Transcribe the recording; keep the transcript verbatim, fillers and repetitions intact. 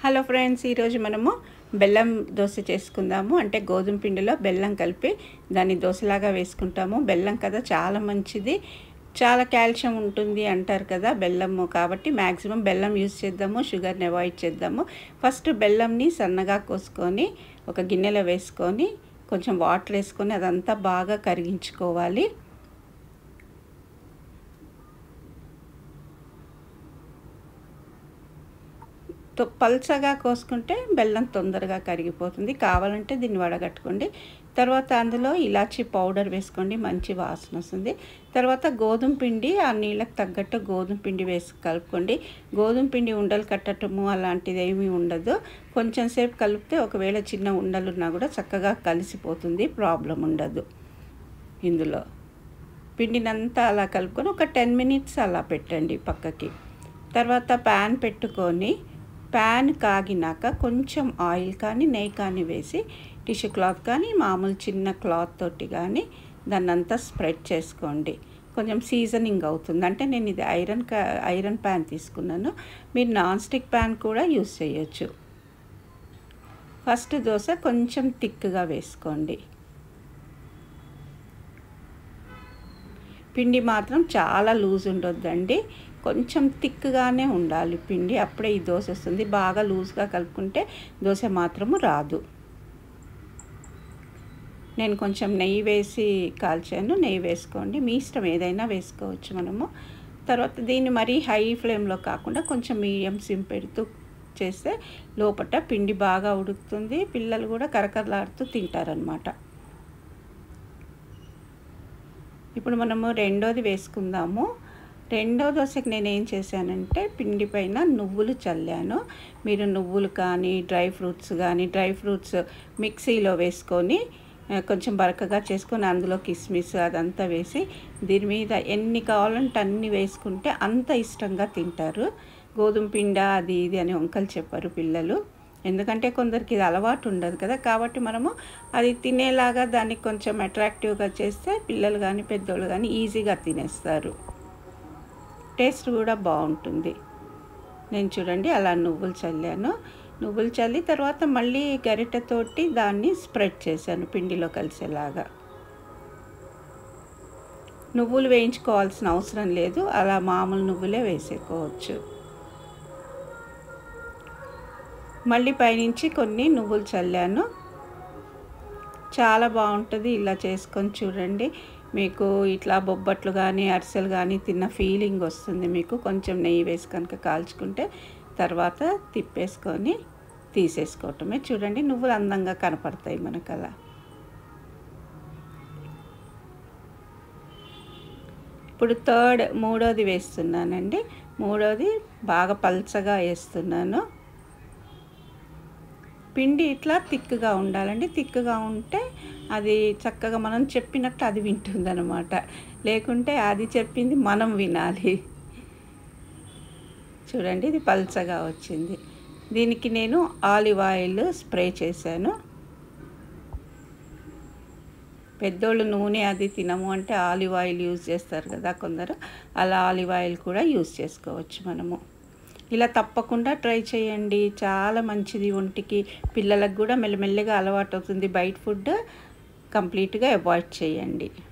Hello friends, ఈరోజు మనము బెల్లం దోశ చేసుకుందాము. అంటే గోధుమ పిండిలో బెల్లం కలిపి దాన్ని దోశలాగా వేసుకుంటాము. బెల్లం కదా చాలా మంచిది, చాలా కాల్షియం ఉంటుంది అంటారు కదా బెల్లము. కాబట్టి మ్యాక్సిమం బెల్లం యూజ్ చేద్దాము, షుగర్ని అవాయిడ్ చేద్దాము. ఫస్ట్ బెల్లంని సన్నగా కోసుకొని ఒక గిన్నెలో వేసుకొని కొంచెం వాటర్ వేసుకొని అదంతా బాగా కరిగించుకోవాలి. పల్చగా కోసుకుంటే బెల్లం తొందరగా కరిగిపోతుంది. కావాలంటే దీన్ని వడగట్టుకోండి. తర్వాత అందులో ఇలాచీ పౌడర్ వేసుకోండి, మంచి వాసన వస్తుంది. తర్వాత గోధుమ పిండి, ఆ నీళ్ళకి తగ్గట్టు గోధుమ పిండి వేసి కలుపుకోండి. గోధుమ పిండి ఉండలు కట్టడము అలాంటిది ఏమీ ఉండదు. కొంచెం సేపు కలిపితే ఒకవేళ చిన్న ఉండలు ఉన్నా కూడా చక్కగా కలిసిపోతుంది, ప్రాబ్లం ఉండదు. ఇందులో పిండినంతా అలా కలుపుకొని ఒక టెన్ మినిట్స్ అలా పెట్టండి పక్కకి. తర్వాత ప్యాన్ పెట్టుకొని ప్యాన్ కాగినాక కొంచెం ఆయిల్ కానీ నెయ్యి కానీ వేసి టిష్యూ క్లాత్ కానీ మామూలు చిన్న క్లాత్ తోటి కానీ దాన్ని అంతా స్ప్రెడ్ చేసుకోండి. కొంచెం సీజనింగ్ అవుతుంది. అంటే నేను ఇది ఐరన్ ఐరన్ ప్యాన్ తీసుకున్నాను, మీరు నాన్ స్టిక్ ప్యాన్ కూడా యూస్ చేయొచ్చు. ఫస్ట్ దోశ కొంచెం థిక్గా వేసుకోండి. పిండి మాత్రం చాలా లూజ్ ఉండొద్దండి, కొంచెం థిక్గానే ఉండాలి పిండి, అప్పుడే ఈ దోశ వస్తుంది. బాగా లూజ్గా కలుపుకుంటే దోశ మాత్రము రాదు. నేను కొంచెం నెయ్యి వేసి కాల్చాను, నెయ్యి వేసుకోండి, మీ ఇష్టం ఏదైనా వేసుకోవచ్చు మనము. తర్వాత దీన్ని మరీ హై ఫ్లేమ్లో కాకుండా కొంచెం మీడియం సిమ్ పెడుతూ చేస్తే లోపల పిండి బాగా ఉడుకుతుంది, పిల్లలు కూడా కరకరలాడుతూ తింటారనమాట. ఇప్పుడు మనము రెండోది వేసుకుందాము. రెండో దోశకి నేను ఏం చేశానంటే పిండి పైన నువ్వులు చల్లాను. మీరు నువ్వులు కానీ డ్రై ఫ్రూట్స్ కానీ డ్రై ఫ్రూట్స్ మిక్సీలో వేసుకొని కొంచెం బరకగా చేసుకొని అందులో కిస్మిస్ అదంతా వేసి దీని మీద ఎన్ని కావాలంటే అన్నీ వేసుకుంటే అంత ఇష్టంగా తింటారు. గోధుమ పిండ అది ఇది అని వంకలు చెప్పారు పిల్లలు, ఎందుకంటే కొందరికి ఇది అలవాటు ఉండదు కదా. కాబట్టి మనము అది తినేలాగా దాన్ని కొంచెం అట్రాక్టివ్గా చేస్తే పిల్లలు కానీ పెద్దోళ్ళు కానీ ఈజీగా తినేస్తారు, టేస్ట్ కూడా బాగుంటుంది. నేను చూడండి అలా నువ్వులు చల్లాను. నువ్వులు చల్లి తర్వాత మళ్ళీ గరిటెతోటి దాన్ని స్ప్రెడ్ చేశాను పిండిలో కలిసేలాగా. నువ్వులు వేయించుకోవాల్సిన అవసరం లేదు, అలా మామూలు నువ్వులే వేసేసుకోవచ్చు. మళ్ళీ పైనుంచి కొన్ని నువ్వులు చల్లాను. చాలా బాగుంటుంది ఇలా చేసుకొని చూడండి. మీకు ఇట్లా బొబ్బట్లు కానీ అరిసెలు కానీ తిన్న ఫీలింగ్ వస్తుంది మీకు. కొంచెం నెయ్యి వేసి కనుక కాల్చుకుంటే తర్వాత తిప్పేసుకొని తీసేసుకోవటమే. చూడండి నువ్వులు అందంగా కనపడతాయి మనకు అలా. ఇప్పుడు థర్డ్ మూడోది వేస్తున్నానండి. మూడోది బాగా పల్చగా వేస్తున్నాను. పిండి ఇట్లా థిక్గా ఉండాలండి. థిక్గా ఉంటే అది చక్కగా మనం చెప్పినట్టు అది వింటుంది అనమాట, లేకుంటే అది చెప్పింది మనం వినాలి. చూడండి ఇది పల్చగా వచ్చింది. దీనికి నేను ఆలివ్ ఆయిల్ స్ప్రే చేశాను. పెద్దోళ్ళు నూనె అది తినము అంటే ఆలివ్ ఆయిల్ యూజ్ చేస్తారు కదా కొందరు, అలా ఆలివ్ ఆయిల్ కూడా యూజ్ చేసుకోవచ్చు మనము. ఇలా తప్పకుండా ట్రై చేయండి, చాలా మంచిది ఒంటికి. పిల్లలకు కూడా మెల్లమెల్లగా అలవాటు అవుతుంది. బయట ఫుడ్ కంప్లీట్గా అవాయిడ్ చేయండి.